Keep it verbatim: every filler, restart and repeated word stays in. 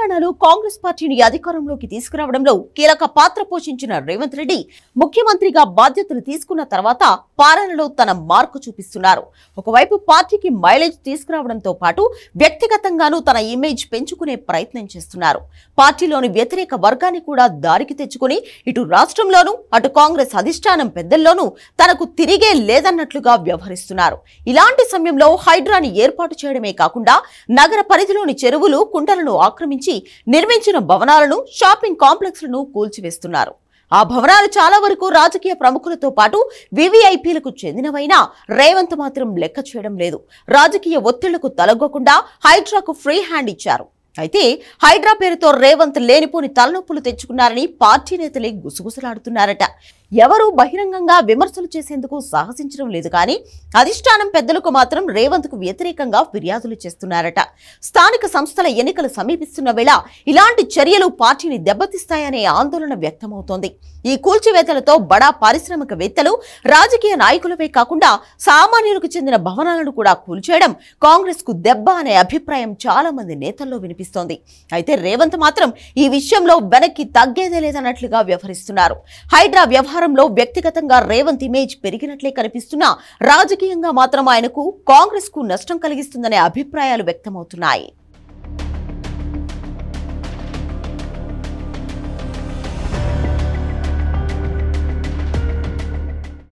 తెలంగాణలో కాంగ్రెస్ పార్టీని అధికారంలోకి తీసుకురావడంలో కీలక పాత్ర పోషించిన రేవంత్ రెడ్డి ముఖ్యమంత్రిగా బాధ్యతలు తీసుకున్న తర్వాత పాలనలో తన మార్కు చూపిస్తున్నారు. ఒకవైపు పార్టీకి మైలేజ్ తీసుకురావడంతో పాటు వ్యక్తిగతంగానూ తన ఇమేజ్ పెంచుకునే ప్రయత్నం చేస్తున్నారు. పార్టీలోని వ్యతిరేక వర్గాన్ని కూడా దారికి తెచ్చుకుని ఇటు రాష్ట్రంలోనూ అటు కాంగ్రెస్ అధిష్టానం పెద్దల్లోనూ తనకు తిరిగే లేదన్నట్లుగా వ్యవహరిస్తున్నారు. ఇలాంటి సమయంలో హైడ్రాని ఏర్పాటు చేయడమే కాకుండా నగర పరిధిలోని చెరువులు కుంటలను ఆక్రమించి నిర్మించిన భవనాలను షాపింగ్ కాంప్లెక్స్లను కూల్చివేస్తున్నారు. ఆ భవనాలు చాలా వరకు రాజకీయ ప్రముఖులతో పాటు వివిఐపీలకు చెందినవైనా రేవంత్ మాత్రం లెక్క చేయడం లేదు. రాజకీయ ఒత్తిళ్లకు తలగ్గకుండా హైడ్రాకు ఫ్రీ హ్యాండ్ ఇచ్చారు. అయితే హైడ్రా పేరుతో రేవంత్ లేనిపోని తలనొప్పులు తెచ్చుకున్నారని పార్టీ నేతలే గుసగుసలాడుతున్నారట. ఎవరూ బహిరంగంగా విమర్శలు చేసేందుకు సాహసించడం లేదు, కానీ అధిష్టానం పెద్దలకు మాత్రం రేవంత్ కు వ్యతిరేకంగా ఫిర్యాదులు చేస్తున్నారట. స్థానిక సంస్థల ఎన్నికలు సమీపిస్తున్న వేళ ఇలాంటి చర్యలు పార్టీని దెబ్బతీస్తాయనే ఆందోళన వ్యక్తమవుతోంది. ఈ కూల్చివేతలతో బడా పారిశ్రామికవేత్తలు, రాజకీయ నాయకులవే కాకుండా సామాన్యులకు చెందిన భవనాలను కూడా కూల్చేయడం కాంగ్రెస్ కు దెబ్బ అనే అభిప్రాయం చాలా మంది నేతల్లో వినిపిస్తోంది. అయితే రేవంత్ మాత్రం ఈ విషయంలో వెనక్కి తగ్గేదే లేదన్నట్లుగా వ్యవహరిస్తున్నారు. హైడ్రా వ్యవహారంలో వ్యక్తిగతంగా రేవంత్ ఇమేజ్ పెరిగినట్లే కనిపిస్తున్నా రాజకీయంగా మాత్రం ఆయనకు కాంగ్రెస్ కు నష్టం కలిగిస్తుందనే అభిప్రాయాలు వ్యక్తమవుతున్నాయి.